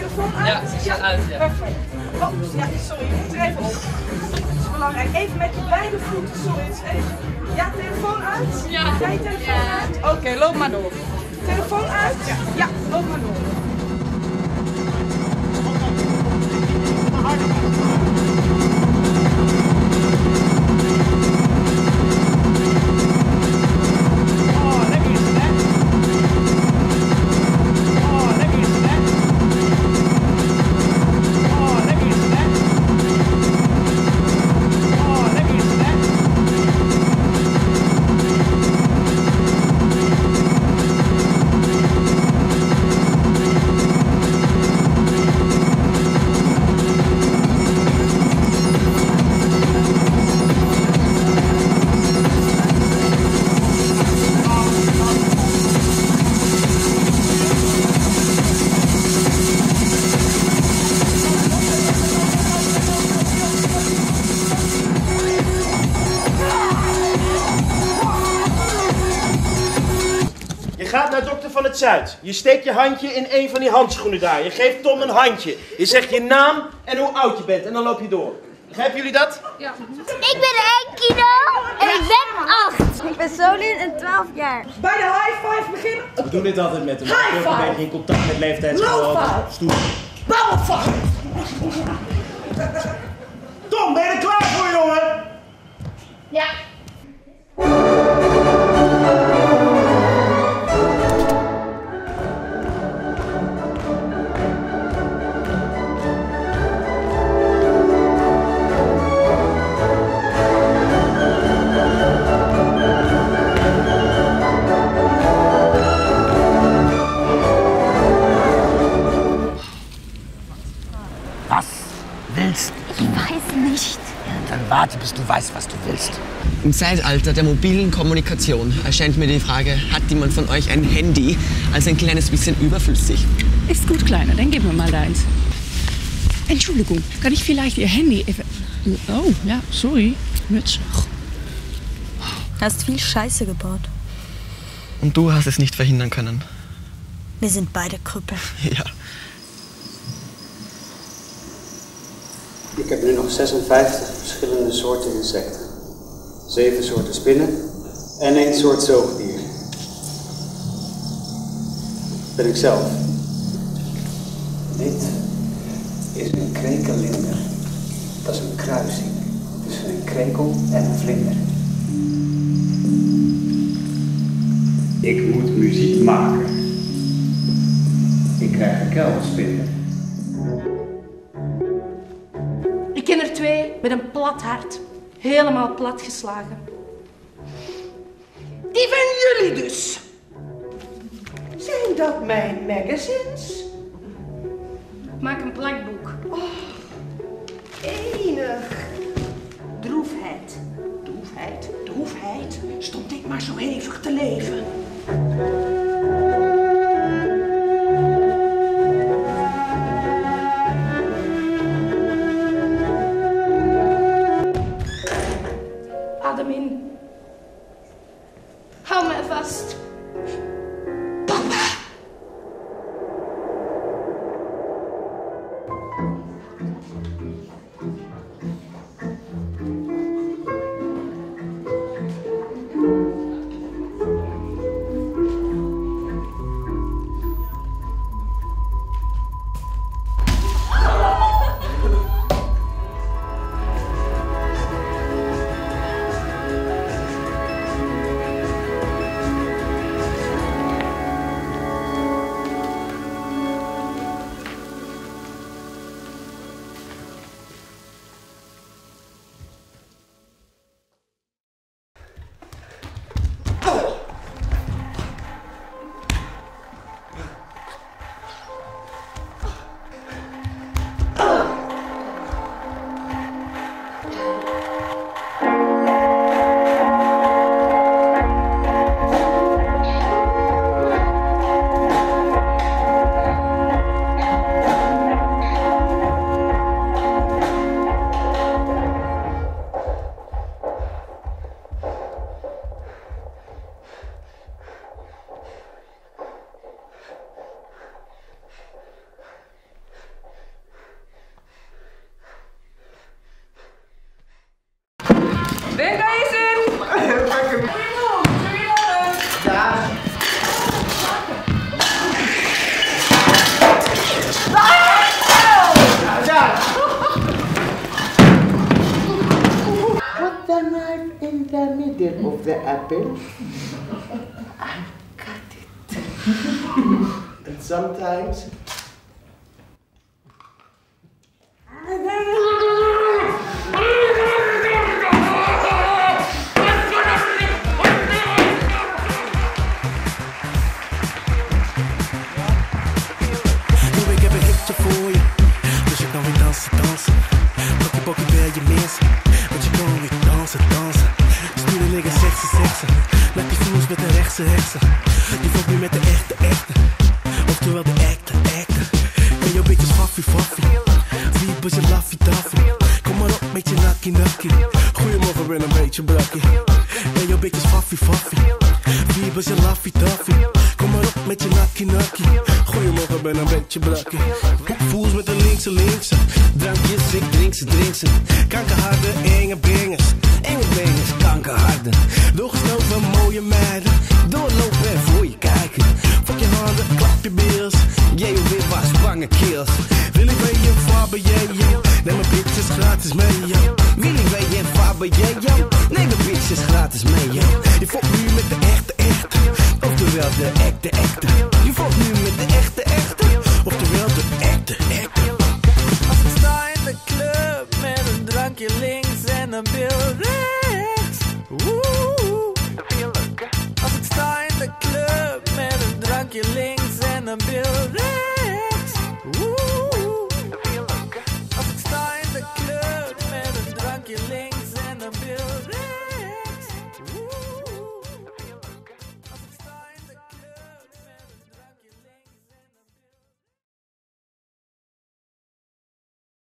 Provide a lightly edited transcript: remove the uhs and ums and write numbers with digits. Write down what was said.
telefoon uit? Ja, ze staat uit, ja. Perfect. Oh, ja, sorry, je moet er even op. Dat is belangrijk. Even met je beide voeten, sorry. Het is even... Ja, telefoon uit? Ja. Jij telefoon uit? Oké, loop maar door. Telefoon uit? Ja, loop maar door. Je gaat naar dokter van het Zuid. Je steekt je handje in een van die handschoenen daar. Je geeft Tom een handje. Je zegt je naam en hoe oud je bent. En dan loop je door. Begrijpen jullie dat? Ja. Ik ben 1 kilo en ik ben 8. Ik ben Solin en 12 jaar. Bij de high five beginnen. We doen dit altijd met hem. High Een five. beetje in contact met leeftijdsgenoten. Low Stoer. Bouwvallen. Tom, ben je er klaar voor, jongen? Ja. Was willst Ich weiß nicht. du? Dann warte, bis du weißt, was du willst. Im Zeitalter der mobilen Kommunikation erscheint mir die Frage, hat jemand von euch ein Handy als ein kleines bisschen überflüssig? Ist gut, Kleiner, dann geben wir mal deins. Entschuldigung, kann ich vielleicht Ihr Handy even... Oh, ja, sorry. Mütze. Hast viel Scheiße gebaut. Und du hast es nicht verhindern können. Wir sind beide Krüppel. Ja. Ik heb nu nog 56 verschillende soorten insecten. 7 soorten spinnen en 1 soort zoogdier. Dat ben ik zelf. Dit is een krekelinder. Dat is een kruising tussen een krekel en een vlinder. Ik moet muziek maken. Ik krijg een kelderspinder. Ik ken er 2 met een plat hart. Helemaal platgeslagen. Die van jullie dus. Zijn dat mijn magazines? Maak een plakboek. Enig. Droefheid. Droefheid. Stond ik maar zo hevig te leven. Adem in. Hou mij vast. Papa. I've been. I got it. And sometimes... Ik heb een hitje voor je, dus je kan weer dansen, dansen. Bokkie, bokkie, bel je mensen, want je kan weer dansen, dansen. Sturen liggen, seksen, seksen. Laat die vloers met de rechtse heksen. Je voelt nu met de echte, echte. Oftewel de echte, echte. En jouw bitches faffie, faffie. Wiepers je laffie, taffie. Kom maar op met je nakkie, nakkie. Goedemorgen, ben een beetje brakkie. En jouw bitches faffie, faffie. Wiepers je laffie, taffie. Kom maar op met je nakkie, nakkie. Goedemorgen, ben een beetje brakkie. Voels met de linkse, linkse. Drankjes, ik drink ze, drink ze. Kankerharde, enge bengers. Enge bengers, kankerharde. Doorgeslopen mooie meiden. Doorlopen en voor je kijken. Fuck je handen, klap je bills. Jij weer was bange kills. Wil ik bij je Faber, yo. Neem mijn bitches gratis mee, yo. Wil ik bij je Faber, yo. Neem mijn bitches gratis mee, yo. Je fokt nu met de echte, echte. Oftewel de echte, echte. Je fokt nu met de echte, echte.